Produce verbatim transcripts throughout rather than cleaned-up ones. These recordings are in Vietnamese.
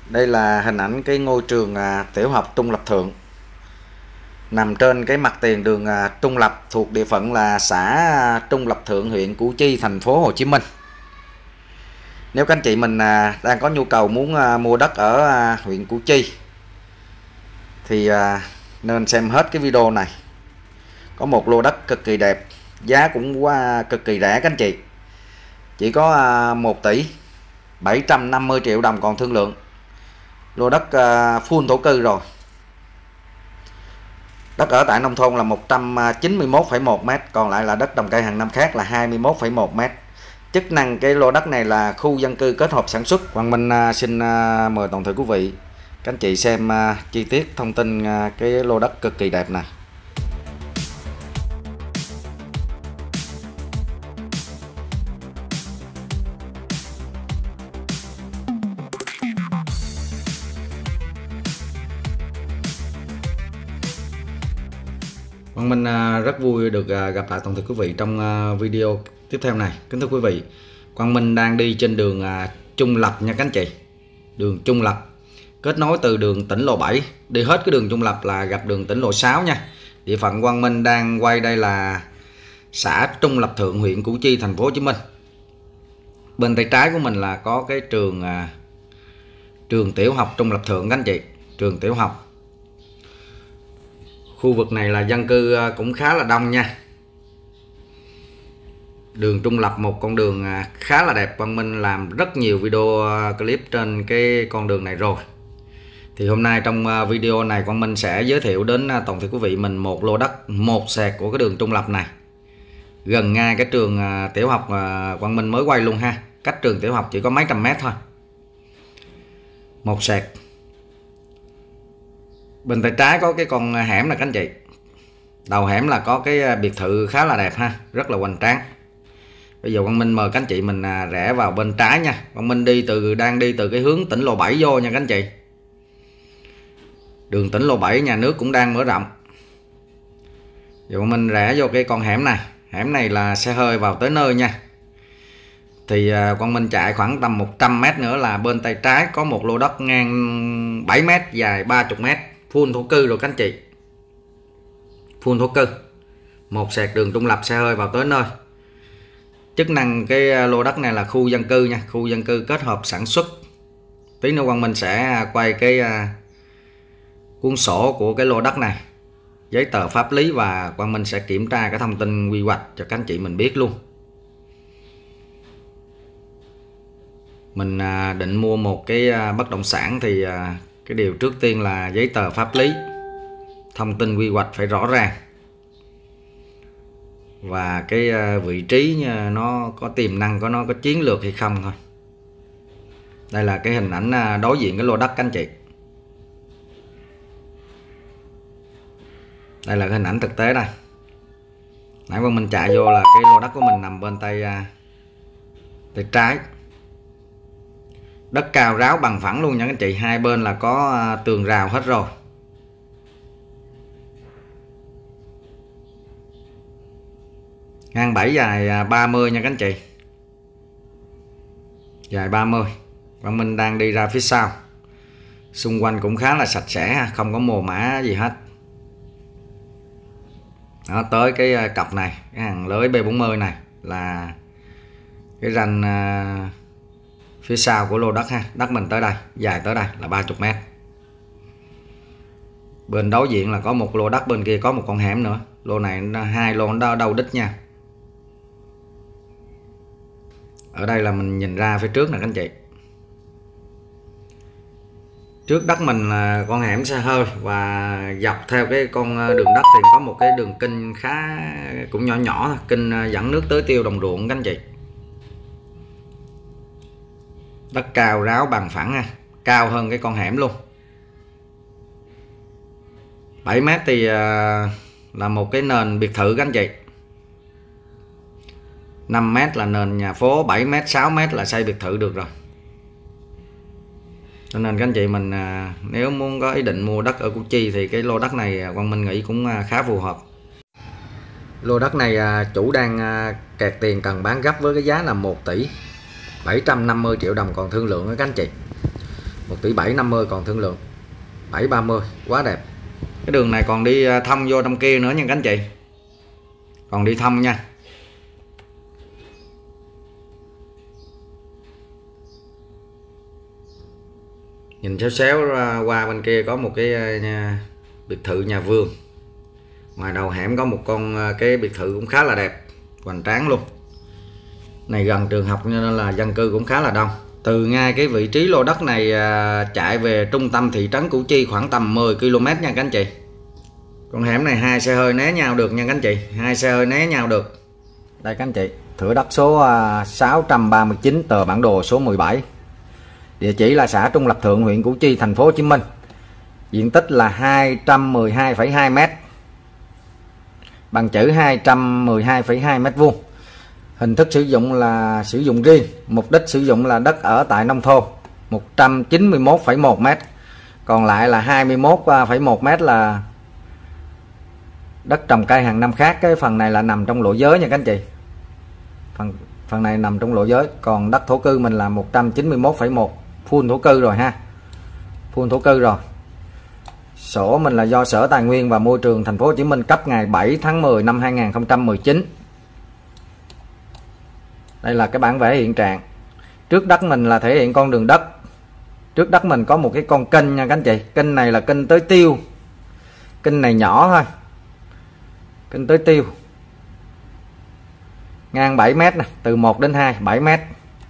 Đây là hình ảnh cái ngôi trường à, tiểu học Trung Lập Thượng, nằm trên cái mặt tiền đường à, Trung Lập, thuộc địa phận là xã Trung Lập Thượng, huyện Củ Chi, thành phố Hồ Chí Minh. Nếu các anh chị mình à, đang có nhu cầu muốn à, mua đất ở à, huyện Củ Chi thì à, nên xem hết cái video này. Có một lô đất cực kỳ đẹp, giá cũng quá cực kỳ rẻ các anh chị, chỉ có à, một tỷ bảy trăm năm mươi triệu đồng còn thương lượng. Lô đất à, full thổ cư rồi. Đất ở tại nông thôn là một trăm chín mươi mốt phẩy một mét, còn lại là đất trồng cây hàng năm khác là hai mươi mốt phẩy một mét. Chức năng cái lô đất này là khu dân cư kết hợp sản xuất. Quang Minh à, xin à, mời toàn thể quý vị các anh chị xem à, chi tiết thông tin à, cái lô đất cực kỳ đẹp này. Quang Minh rất vui được gặp lại toàn thể quý vị trong video tiếp theo này. Kính thưa quý vị, Quang Minh đang đi trên đường Trung Lập nha các anh chị. Đường Trung Lập kết nối từ đường tỉnh lộ bảy, đi hết cái đường Trung Lập là gặp đường tỉnh lộ sáu nha. Địa phận Quang Minh đang quay đây là xã Trung Lập Thượng, huyện Củ Chi, thành phố Hồ Chí Minh. Bên tay trái của mình là có cái trường trường tiểu học Trung Lập Thượng các anh chị, trường tiểu học. Khu vực này là dân cư cũng khá là đông nha. Đường Trung Lập, một con đường khá là đẹp. Quang Minh làm rất nhiều video clip trên cái con đường này rồi. Thì hôm nay trong video này Quang Minh sẽ giới thiệu đến toàn thể quý vị mình một lô đất một sẹt của cái đường Trung Lập này, gần ngay cái trường tiểu học Quang Minh mới quay luôn ha. Cách trường tiểu học chỉ có mấy trăm mét thôi. Một sẹt. Bên tay trái có cái con hẻm này các anh chị. Đầu hẻm là có cái biệt thự khá là đẹp ha, rất là hoành tráng. Bây giờ Quang Minh mời các anh chị mình rẽ vào bên trái nha. Quang Minh đi từ đang đi từ cái hướng tỉnh lộ bảy vô nha các anh chị. Đường tỉnh lộ bảy nhà nước cũng đang mở rộng. Giờ Quang Minh rẽ vô cái con hẻm này. Hẻm này là xe hơi vào tới nơi nha. Thì Quang Minh chạy khoảng tầm một trăm mét nữa là bên tay trái có một lô đất ngang bảy mét, dài ba mươi mét, full thổ cư rồi các anh chị. Full thổ cư. Một sẹt đường Trung Lập, xe hơi vào tới nơi. Chức năng cái lô đất này là khu dân cư nha, khu dân cư kết hợp sản xuất. Tí nữa Quang Minh sẽ quay cái cuốn sổ của cái lô đất này, giấy tờ pháp lý, và Quang Minh sẽ kiểm tra cái thông tin quy hoạch cho các anh chị mình biết luôn. Mình định mua một cái bất động sản thì cái điều trước tiên là giấy tờ pháp lý, thông tin quy hoạch phải rõ ràng, và cái vị trí nó có tiềm năng, có nó có chiến lược hay không thôi. Đây là cái hình ảnh đối diện cái lô đất các anh chị. Đây là cái hình ảnh thực tế đây. Nãy Quang Minh chạy vô là cái lô đất của mình nằm bên tay tay trái. Đất cao ráo bằng phẳng luôn nha các anh chị, hai bên là có tường rào hết rồi. Ngang bảy, dài ba mươi nha các anh chị. Dài ba mươi. Quang Minh đang đi ra phía sau. Xung quanh cũng khá là sạch sẽ, không có mồ mả gì hết. Đó, tới cái cọc này, cái hàng lưới B bốn mươi này là cái ranh uh, phía sau của lô đất ha. Đất mình tới đây, dài tới đây là ba mươi mét. Bên đối diện là có một lô đất, bên kia có một con hẻm nữa. Lô này hai lô nó đâu đích nha. Ở đây là mình nhìn ra phía trước nè các anh chị. Trước đất mình là con hẻm xe hơi, và dọc theo cái con đường đất thì có một cái đường kênh khá cũng nhỏ nhỏ thôi, kênh dẫn nước tới tiêu đồng ruộng các anh chị. Đất cao ráo bằng phẳng ha, cao hơn cái con hẻm luôn. bảy mét thì là một cái nền biệt thự các anh chị. năm mét là nền nhà phố, bảy mét, sáu mét là xây biệt thự được rồi. Cho nên các anh chị mình nếu muốn có ý định mua đất ở Củ Chi thì cái lô đất này Quang Minh nghĩ cũng khá phù hợp. Lô đất này chủ đang kẹt tiền cần bán gấp với cái giá là một tỷ bảy trăm năm mươi triệu đồng còn thương lượng với các anh chị. một tỷ bảy năm mươi còn thương lượng. Bảy ba mươi quá đẹp. Cái đường này còn đi thông vô trong kia nữa nha các anh chị. Còn đi thông nha. Nhìn xéo xéo qua bên kia có một cái nhà, biệt thự nhà vườn. Ngoài đầu hẻm có một con cái biệt thự cũng khá là đẹp, hoành tráng luôn. Này gần trường học nên là dân cư cũng khá là đông. Từ ngay cái vị trí lô đất này chạy về trung tâm thị trấn Củ Chi khoảng tầm mười ki lô mét nha các anh chị. Con hẻm này hai xe hơi né nhau được nha các anh chị, hai xe hơi né nhau được. Đây các anh chị, thửa đất số sáu trăm ba mươi chín, tờ bản đồ số mười bảy. Địa chỉ là xã Trung Lập Thượng, huyện Củ Chi, thành phố Hồ Chí Minh. Diện tích là hai trăm mười hai phẩy hai mét. Bằng chữ hai trăm mười hai phẩy hai mét vuông. Hình thức sử dụng là sử dụng riêng, mục đích sử dụng là đất ở tại nông thôn, một trăm chín mươi mốt phẩy một mét. Còn lại là hai mươi mốt phẩy một mét là đất trồng cây hàng năm khác. Cái phần này là nằm trong lộ giới nha các anh chị. Phần phần này nằm trong lộ giới. Còn đất thổ cư mình là một trăm chín mươi mốt phẩy một, full thổ cư rồi ha. Full thổ cư rồi. Sổ mình là do Sở Tài nguyên và Môi trường thành phố Hồ Chí Minh cấp ngày bảy tháng mười năm hai nghìn không trăm mười chín. Đây là cái bản vẽ hiện trạng. Trước đất mình là thể hiện con đường đất. Trước đất mình có một cái con kênh nha các anh chị. Kênh này là kênh tới tiêu. Kênh này nhỏ thôi. Kênh tới tiêu. Ngang bảy mét nè, từ một đến hai, bảy mét.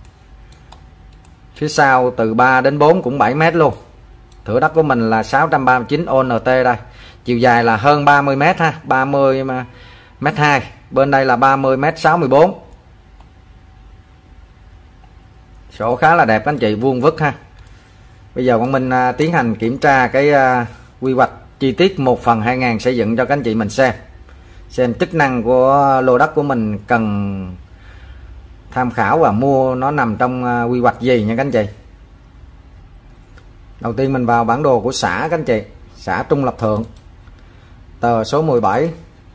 Phía sau từ ba đến bốn cũng bảy mét luôn. Thửa đất của mình là sáu trăm ba mươi chín O N T đây. Chiều dài là hơn ba mươi mét ha, ba mươi mét hai. Bên đây là ba mươi mét sáu mươi bốn. Sổ khá là đẹp các anh chị, vuông vức ha. Bây giờ Quang Minh uh, tiến hành kiểm tra cái uh, quy hoạch chi tiết một phần hai nghìn xây dựng cho các anh chị mình xem. Xem chức năng của lô đất của mình cần tham khảo và mua nó nằm trong uh, quy hoạch gì nha các anh chị. Đầu tiên mình vào bản đồ của xã các anh chị. Xã Trung Lập Thượng, tờ số mười bảy.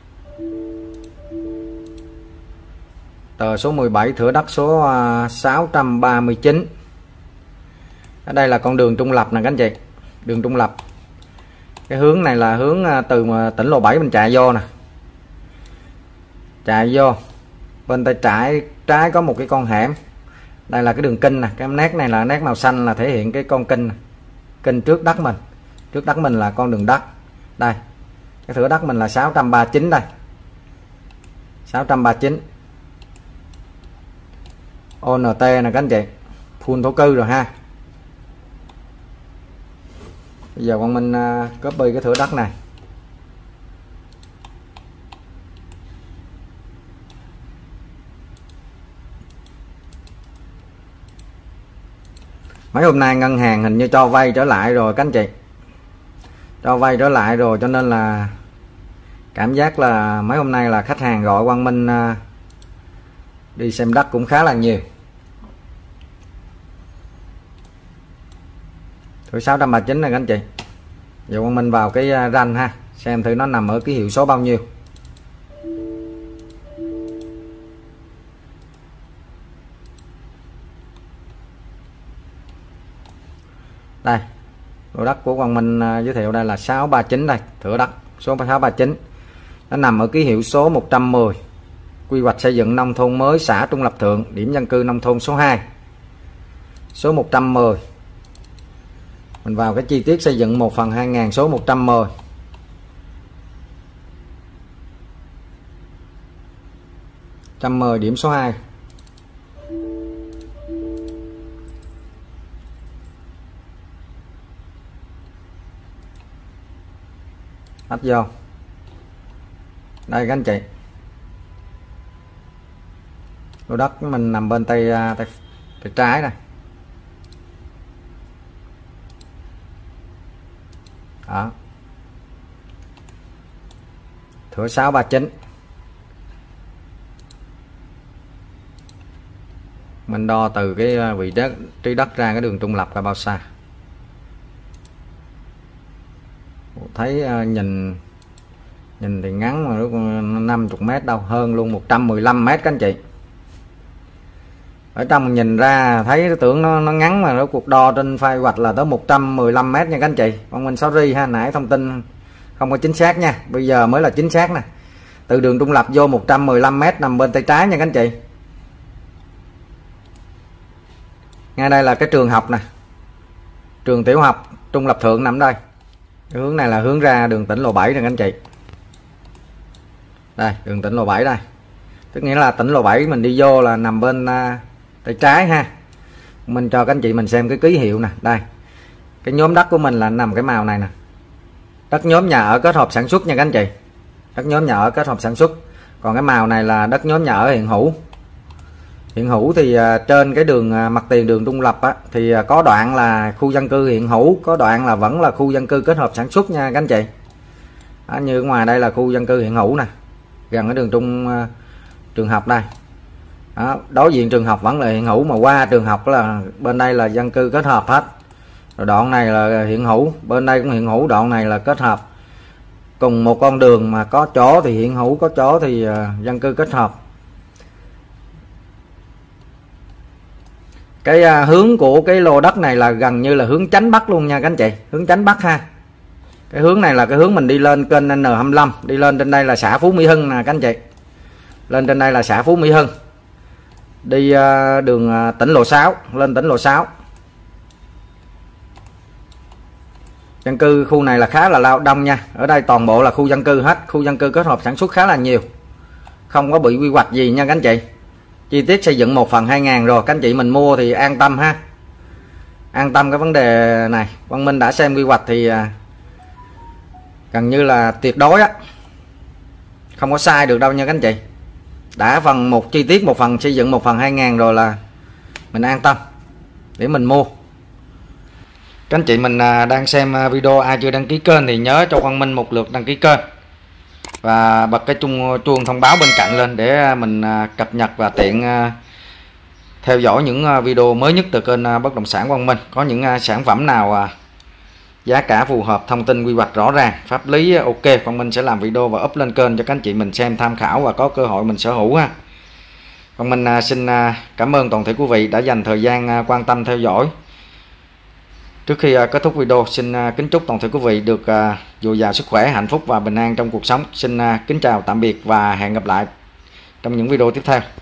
Tờ số mười bảy, thửa đất số sáu trăm ba mươi chín. Ở đây là con đường Trung Lập nè các anh chị. Đường Trung Lập. Cái hướng này là hướng từ tỉnh lộ bảy mình chạy vô nè. Chạy vô. Bên tay trái trái có một cái con hẻm. Đây là cái đường kênh nè. Cái nét này là nét màu xanh là thể hiện cái con kênh. Kênh trước đất mình. Trước đất mình là con đường đất. Đây. Cái thửa đất mình là sáu trăm ba mươi chín đây. sáu trăm ba mươi chín. O N T nè các anh chị. Full thổ cư rồi ha. Bây giờ Quang Minh uh, copy cái thửa đất này. Mấy hôm nay ngân hàng hình như cho vay trở lại rồi các anh chị. Cho vay trở lại rồi cho nên là cảm giác là mấy hôm nay là khách hàng gọi Quang Minh uh, đi xem đất cũng khá là nhiều. Thửa sáu trăm ba mươi chín này các anh chị. Giờ Quang Minh vào cái ranh ha, xem thử nó nằm ở cái hiệu số bao nhiêu. Đây. Lô đất của Quang Minh giới thiệu đây là sáu ba chín đây, thửa đất số sáu ba chín. Nó nằm ở ký hiệu số một trăm mười. Quy hoạch xây dựng nông thôn mới xã Trung Lập Thượng, điểm dân cư nông thôn số hai. Số một trăm mười. Mình vào cái chi tiết xây dựng một phần hai nghìn số một trăm mười. một trăm mười điểm số hai. Tách vô. Đây các anh chị. Lô đất mình nằm bên tay tay, tay trái này. Đó. Thửa sáu ba chín. Mình đo từ cái vị đất trí đất ra cái đường Trung Lập là bao xa. Thấy nhìn nhìn thì ngắn mà nó năm mươi mét đâu, hơn luôn một trăm mười lăm mét các anh chị. Ở trong mình nhìn ra thấy tưởng nó nó ngắn mà nó cuộc đo trên file hoạch là tới một trăm mười lăm mét nha các anh chị. Quang Minh sorry ha, nãy thông tin không có chính xác nha, bây giờ mới là chính xác nè. Từ đường trung lập vô một trăm mười lăm mét nằm bên tay trái nha các anh chị. Ngay đây là cái trường học nè, trường tiểu học Trung Lập Thượng nằm đây. Cái hướng này là hướng ra đường tỉnh lộ bảy nè các anh chị. Đây đường tỉnh lộ bảy đây, tức nghĩa là tỉnh lộ bảy mình đi vô là nằm bên uh, tay trái ha. Mình cho các anh chị mình xem cái ký hiệu nè. Đây cái nhóm đất của mình là nằm cái màu này nè, đất nhóm nhà ở kết hợp sản xuất nha các anh chị, đất nhóm nhà ở kết hợp sản xuất. Còn cái màu này là đất nhóm nhà ở hiện hữu. Hiện hữu thì uh, trên cái đường uh, mặt tiền đường Trung Lập á, thì uh, có đoạn là khu dân cư hiện hữu, có đoạn là vẫn là khu dân cư kết hợp sản xuất nha các anh chị. Đó, như ngoài đây là khu dân cư hiện hữu nè, gần cái đường trung uh, trường học đây. Đó, đối diện trường học vẫn là hiện hữu, mà qua trường học là bên đây là dân cư kết hợp hết. Rồi đoạn này là hiện hữu, bên đây cũng hiện hữu, đoạn này là kết hợp. Cùng một con đường mà có chỗ thì hiện hữu, có chỗ thì uh, dân cư kết hợp. Cái uh, hướng của cái lô đất này là gần như là hướng chánh bắc luôn nha các anh chị, hướng chánh bắc ha. Cái hướng này là cái hướng mình đi lên kênh N hai mươi lăm, đi lên trên đây là xã Phú Mỹ Hưng nè các anh chị. Lên trên đây là xã Phú Mỹ Hưng. Đi uh, đường uh, tỉnh lộ sáu, lên tỉnh lộ sáu. Dân cư khu này là khá là lao đông nha. Ở đây toàn bộ là khu dân cư hết, khu dân cư kết hợp sản xuất khá là nhiều. Không có bị quy hoạch gì nha các anh chị. Chi tiết xây dựng một phần hai ngàn rồi, các anh chị mình mua thì an tâm ha. An tâm cái vấn đề này. Quang Minh đã xem quy hoạch thì gần như là tuyệt đối á, không có sai được đâu nha các anh chị. Đã phần một chi tiết một phần xây dựng một phần hai ngàn rồi là mình an tâm để mình mua. Các anh chị mình đang xem video, ai chưa đăng ký kênh thì nhớ cho Quang Minh một lượt đăng ký kênh và bật cái chuông chuông thông báo bên cạnh lên để mình cập nhật và tiện theo dõi những video mới nhất từ kênh Bất Động Sản Quang Minh. Có những sản phẩm nào giá cả phù hợp, thông tin quy hoạch rõ ràng, pháp lý ok, Quang Minh sẽ làm video và up lên kênh cho các anh chị mình xem tham khảo và có cơ hội mình sở hữu ha. Quang Minh xin cảm ơn toàn thể quý vị đã dành thời gian quan tâm theo dõi. Trước khi kết thúc video, xin kính chúc toàn thể quý vị được dồi dào sức khỏe, hạnh phúc và bình an trong cuộc sống. Xin kính chào tạm biệt và hẹn gặp lại trong những video tiếp theo.